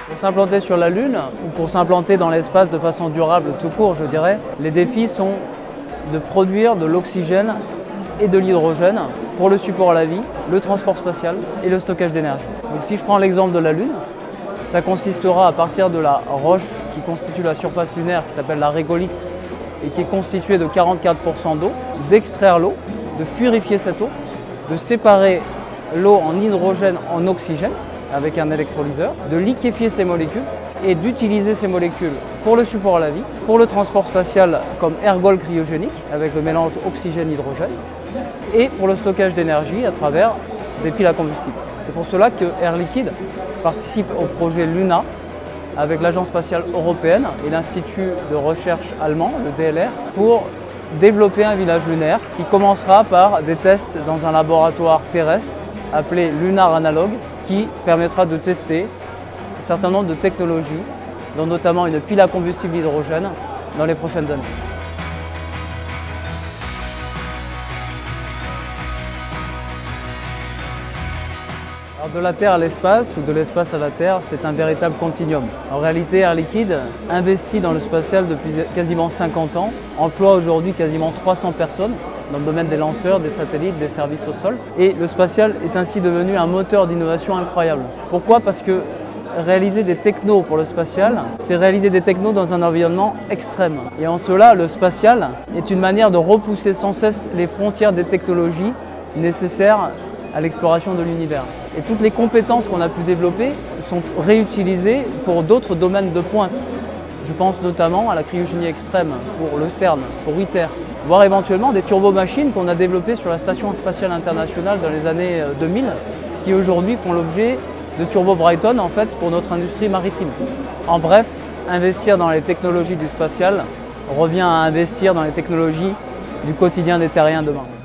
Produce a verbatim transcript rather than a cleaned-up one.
Pour s'implanter sur la Lune, ou pour s'implanter dans l'espace de façon durable tout court, je dirais, les défis sont de produire de l'oxygène et de l'hydrogène pour le support à la vie, le transport spatial et le stockage d'énergie. Donc si je prends l'exemple de la Lune, ça consistera à partir de la roche qui constitue la surface lunaire, qui s'appelle la régolithe, et qui est constituée de quarante-quatre pour cent d'eau, d'extraire l'eau, de purifier cette eau, de séparer l'eau en hydrogène en oxygène avec un électrolyseur, de liquéfier ces molécules et d'utiliser ces molécules pour le support à la vie, pour le transport spatial comme ergol cryogénique avec le mélange oxygène-hydrogène et pour le stockage d'énergie à travers des piles à combustible. C'est pour cela que Air Liquide participe au projet Luna avec l'Agence spatiale européenne et l'Institut de recherche allemand, le D L R, pour développer un village lunaire qui commencera par des tests dans un laboratoire terrestre appelé Lunar Analog, qui permettra de tester un certain nombre de technologies, dont notamment une pile à combustible hydrogène, dans les prochaines années. Alors de la Terre à l'espace ou de l'espace à la Terre, c'est un véritable continuum. En réalité, Air Liquide investit dans le spatial depuis quasiment cinquante ans, emploie aujourd'hui quasiment trois cents personnes dans le domaine des lanceurs, des satellites, des services au sol. Et le spatial est ainsi devenu un moteur d'innovation incroyable. Pourquoi? Parce que réaliser des technos pour le spatial, c'est réaliser des technos dans un environnement extrême. Et en cela, le spatial est une manière de repousser sans cesse les frontières des technologies nécessaires à l'exploration de l'univers. Et toutes les compétences qu'on a pu développer sont réutilisées pour d'autres domaines de pointe. Je pense notamment à la cryogénie extrême pour le CERN, pour ITER, voire éventuellement des turbomachines qu'on a développées sur la Station spatiale internationale dans les années deux mille, qui aujourd'hui font l'objet de Turbo Brighton en fait pour notre industrie maritime. En bref, investir dans les technologies du spatial revient à investir dans les technologies du quotidien des terriens demain.